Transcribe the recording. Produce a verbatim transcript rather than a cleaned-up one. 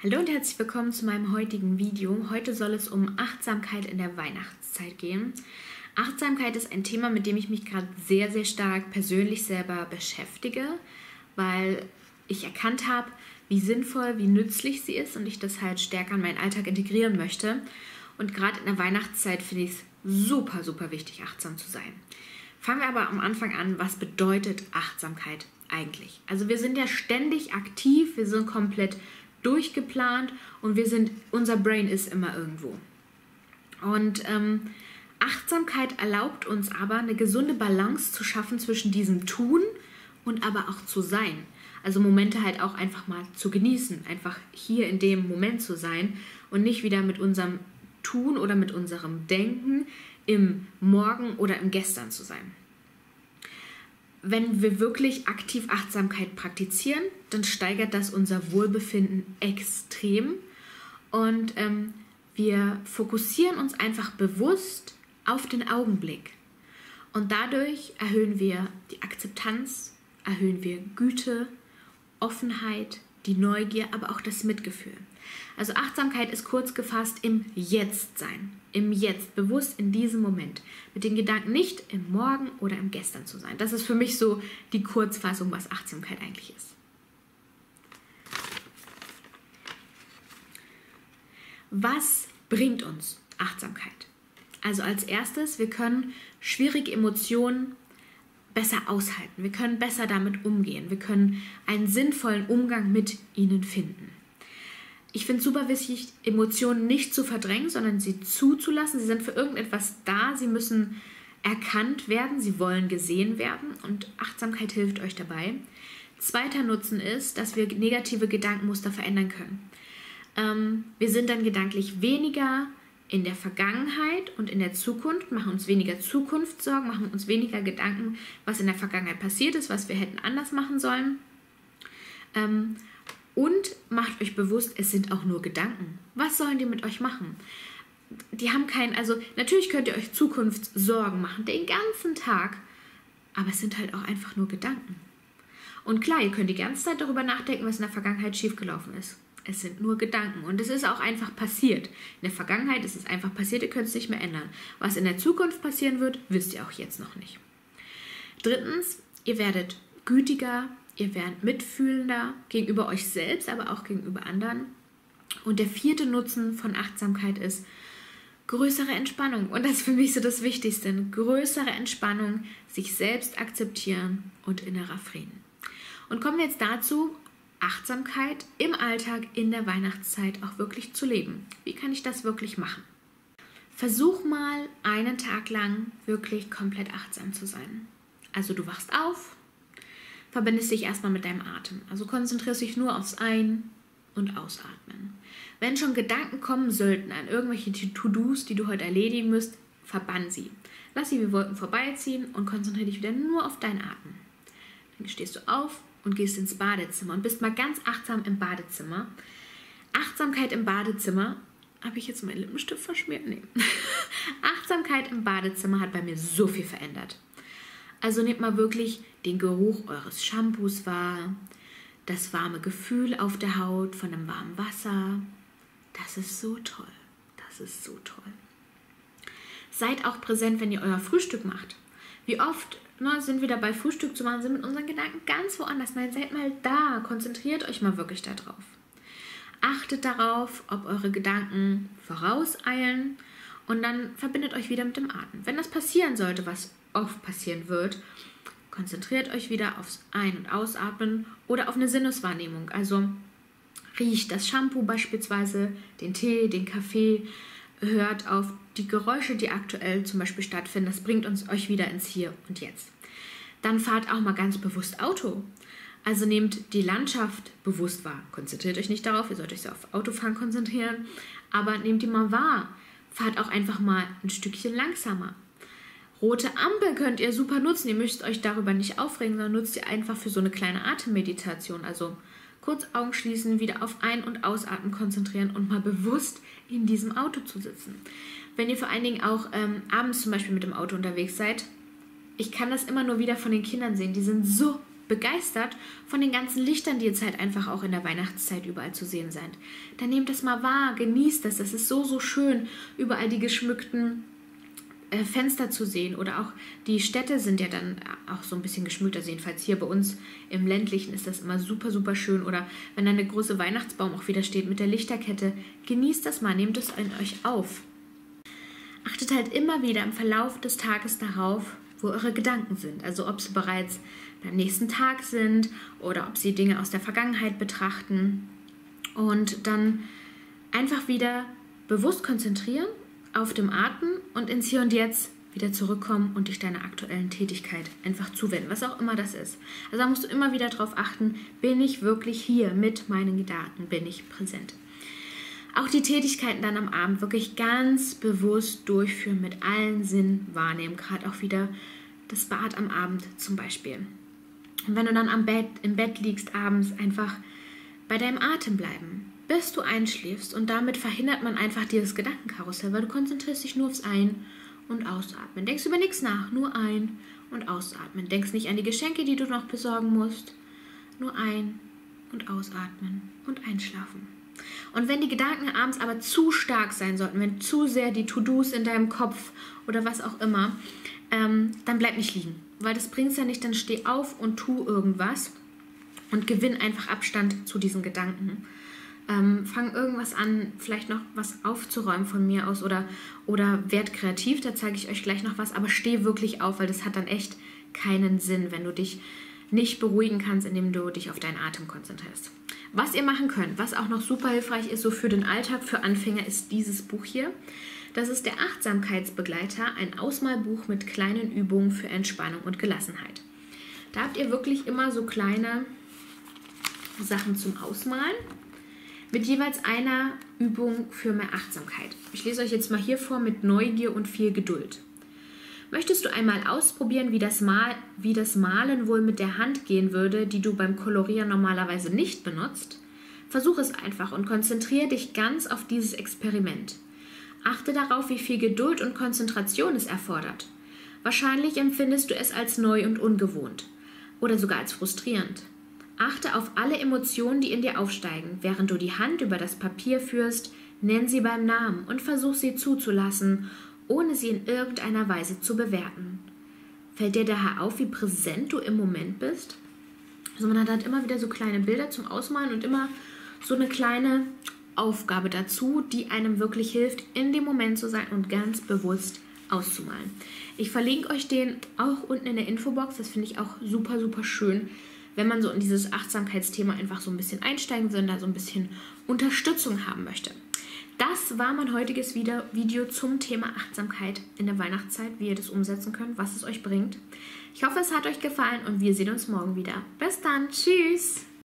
Hallo und herzlich willkommen zu meinem heutigen Video. Heute soll es um Achtsamkeit in der Weihnachtszeit gehen. Achtsamkeit ist ein Thema, mit dem ich mich gerade sehr, sehr stark persönlich selber beschäftige, weil ich erkannt habe, wie sinnvoll, wie nützlich sie ist und ich das halt stärker in meinen Alltag integrieren möchte. Und gerade in der Weihnachtszeit finde ich es super, super wichtig, achtsam zu sein. Fangen wir aber am Anfang an, was bedeutet Achtsamkeit eigentlich? Also wir sind ja ständig aktiv, wir sind komplett durchgeplant und wir sind, unser Brain ist immer irgendwo. Und ähm, Achtsamkeit erlaubt uns aber, eine gesunde Balance zu schaffen zwischen diesem Tun und aber auch zu sein. Also Momente halt auch einfach mal zu genießen, einfach hier in dem Moment zu sein und nicht wieder mit unserem Tun oder mit unserem Denken im Morgen oder im Gestern zu sein. Wenn wir wirklich aktiv Achtsamkeit praktizieren, dann steigert das unser Wohlbefinden extrem und ähm, wir fokussieren uns einfach bewusst auf den Augenblick. Und dadurch erhöhen wir die Akzeptanz, erhöhen wir Güte, Offenheit, die Neugier, aber auch das Mitgefühl. Also Achtsamkeit ist kurz gefasst im Jetzt-Sein, im Jetzt, bewusst in diesem Moment. Mit den Gedanken nicht im Morgen oder im Gestern zu sein. Das ist für mich so die Kurzfassung, was Achtsamkeit eigentlich ist. Was bringt uns Achtsamkeit? Also als erstes, wir können schwierige Emotionen besser aushalten. Wir können besser damit umgehen. Wir können einen sinnvollen Umgang mit ihnen finden. Ich finde es super wichtig, Emotionen nicht zu verdrängen, sondern sie zuzulassen. Sie sind für irgendetwas da. Sie müssen erkannt werden. Sie wollen gesehen werden. Und Achtsamkeit hilft euch dabei. Zweiter Nutzen ist, dass wir negative Gedankenmuster verändern können. Ähm, wir sind dann gedanklich weniger in der Vergangenheit und in der Zukunft, machen uns weniger Zukunftssorgen, machen uns weniger Gedanken, was in der Vergangenheit passiert ist, was wir hätten anders machen sollen. Ähm, und macht euch bewusst, es sind auch nur Gedanken. Was sollen die mit euch machen? Die haben keinen, also natürlich könnt ihr euch Zukunftssorgen machen, den ganzen Tag, aber es sind halt auch einfach nur Gedanken. Und klar, ihr könnt die ganze Zeit darüber nachdenken, was in der Vergangenheit schiefgelaufen ist. Es sind nur Gedanken und es ist auch einfach passiert. In der Vergangenheit ist es einfach passiert, ihr könnt es nicht mehr ändern. Was in der Zukunft passieren wird, wisst ihr auch jetzt noch nicht. Drittens, ihr werdet gütiger, ihr werdet mitfühlender gegenüber euch selbst, aber auch gegenüber anderen. Und der vierte Nutzen von Achtsamkeit ist größere Entspannung. Und das ist für mich so das Wichtigste. Größere Entspannung, sich selbst akzeptieren und innerer Frieden. Und kommen wir jetzt dazu, Achtsamkeit im Alltag in der Weihnachtszeit auch wirklich zu leben. Wie kann ich das wirklich machen? Versuch mal einen Tag lang wirklich komplett achtsam zu sein. Also du wachst auf, verbindest dich erstmal mit deinem Atem. Also konzentrierst dich nur aufs Ein- und Ausatmen. Wenn schon Gedanken kommen sollten an irgendwelche To-Dos, die du heute erledigen müsst, verbann sie. Lass sie wie Wolken vorbeiziehen und konzentriere dich wieder nur auf deinen Atem. Dann stehst du auf und gehst ins Badezimmer und bist mal ganz achtsam im Badezimmer. Achtsamkeit im Badezimmer, habe ich jetzt meinen Lippenstift verschmiert? Nee. Achtsamkeit im Badezimmer hat bei mir so viel verändert. Also nehmt mal wirklich den Geruch eures Shampoos wahr, das warme Gefühl auf der Haut von dem warmen Wasser. Das ist so toll. Das ist so toll. Seid auch präsent, wenn ihr euer Frühstück macht. Wie oft ne, sind wir dabei, Frühstück zu machen, sind mit unseren Gedanken ganz woanders. Nein, seid mal da, konzentriert euch mal wirklich darauf. Achtet darauf, ob eure Gedanken vorauseilen und dann verbindet euch wieder mit dem Atem. Wenn das passieren sollte, was oft passieren wird, konzentriert euch wieder aufs Ein- und Ausatmen oder auf eine Sinneswahrnehmung. Also riecht das Shampoo beispielsweise, den Tee, den Kaffee, hört auf die Geräusche, die aktuell zum Beispiel stattfinden. Das bringt uns euch wieder ins Hier und Jetzt. Dann fahrt auch mal ganz bewusst Auto. Also nehmt die Landschaft bewusst wahr. Konzentriert euch nicht darauf, ihr sollt euch so auf Autofahren konzentrieren, aber nehmt die mal wahr. Fahrt auch einfach mal ein Stückchen langsamer. Rote Ampel könnt ihr super nutzen. Ihr müsst euch darüber nicht aufregen, sondern nutzt ihr einfach für so eine kleine Atemmeditation. Also kurz Augen schließen, wieder auf Ein- und Ausatmen konzentrieren und mal bewusst in diesem Auto zu sitzen. Wenn ihr vor allen Dingen auch ähm, abends zum Beispiel mit dem Auto unterwegs seid, ich kann das immer nur wieder von den Kindern sehen, die sind so begeistert von den ganzen Lichtern, die jetzt halt einfach auch in der Weihnachtszeit überall zu sehen sind. Dann nehmt das mal wahr, genießt das. Das ist so, so schön, überall die geschmückten äh, Fenster zu sehen. Oder auch die Städte sind ja dann auch so ein bisschen geschmückt. Also jedenfalls hier bei uns im Ländlichen ist das immer super, super schön. Oder wenn dann der große Weihnachtsbaum auch wieder steht mit der Lichterkette. Genießt das mal, nehmt es in euch auf. Achtet halt immer wieder im Verlauf des Tages darauf, wo eure Gedanken sind. Also ob sie bereits beim nächsten Tag sind oder ob sie Dinge aus der Vergangenheit betrachten. Und dann einfach wieder bewusst konzentrieren auf dem Atem und ins Hier und Jetzt wieder zurückkommen und dich deiner aktuellen Tätigkeit einfach zuwenden, was auch immer das ist. Also da musst du immer wieder darauf achten, bin ich wirklich hier mit meinen Gedanken, bin ich präsent. Auch die Tätigkeiten dann am Abend wirklich ganz bewusst durchführen, mit allen Sinnen wahrnehmen, gerade auch wieder das Bad am Abend zum Beispiel. Und wenn du dann am Bett, im Bett liegst abends, einfach bei deinem Atem bleiben, bis du einschläfst. Und damit verhindert man einfach dieses Gedankenkarussell, weil du konzentrierst dich nur aufs Ein- und Ausatmen. Denkst über nichts nach, nur ein- und ausatmen. Denkst nicht an die Geschenke, die du noch besorgen musst, nur ein- und ausatmen und einschlafen. Und wenn die Gedanken abends aber zu stark sein sollten, wenn zu sehr die To-Dos in deinem Kopf oder was auch immer, ähm, dann bleib nicht liegen. Weil das bringt es ja nicht, dann steh auf und tu irgendwas und gewinn einfach Abstand zu diesen Gedanken. Ähm, fang irgendwas an, vielleicht noch was aufzuräumen von mir aus oder, oder werd kreativ, da zeige ich euch gleich noch was, aber steh wirklich auf, weil das hat dann echt keinen Sinn, wenn du dich nicht beruhigen kannst, indem du dich auf deinen Atem konzentrierst. Was ihr machen könnt, was auch noch super hilfreich ist, so für den Alltag, für Anfänger, ist dieses Buch hier. Das ist der Achtsamkeitsbegleiter, ein Ausmalbuch mit kleinen Übungen für Entspannung und Gelassenheit. Da habt ihr wirklich immer so kleine Sachen zum Ausmalen mit jeweils einer Übung für mehr Achtsamkeit. Ich lese euch jetzt mal hier vor mit Neugier und viel Geduld. Möchtest du einmal ausprobieren, wie das, Mal, wie das Malen wohl mit der Hand gehen würde, die du beim Kolorieren normalerweise nicht benutzt? Versuch es einfach und konzentriere dich ganz auf dieses Experiment. Achte darauf, wie viel Geduld und Konzentration es erfordert. Wahrscheinlich empfindest du es als neu und ungewohnt oder sogar als frustrierend. Achte auf alle Emotionen, die in dir aufsteigen. Während du die Hand über das Papier führst, nenn sie beim Namen und versuch sie zuzulassen, ohne sie in irgendeiner Weise zu bewerten. Fällt dir daher auf, wie präsent du im Moment bist? Also man hat halt immer wieder so kleine Bilder zum Ausmalen und immer so eine kleine Aufgabe dazu, die einem wirklich hilft, in dem Moment zu sein und ganz bewusst auszumalen. Ich verlinke euch den auch unten in der Infobox. Das finde ich auch super, super schön, wenn man so in dieses Achtsamkeitsthema einfach so ein bisschen einsteigen will und da so ein bisschen Unterstützung haben möchte. Das war mein heutiges Video zum Thema Achtsamkeit in der Weihnachtszeit, wie ihr das umsetzen könnt, was es euch bringt. Ich hoffe, es hat euch gefallen und wir sehen uns morgen wieder. Bis dann, tschüss!